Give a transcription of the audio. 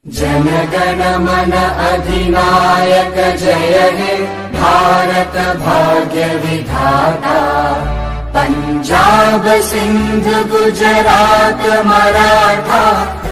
जन गण मन अधिनायक जय हे भारत भाग्य विधाता। पंजाब सिंध गुजरात मराठा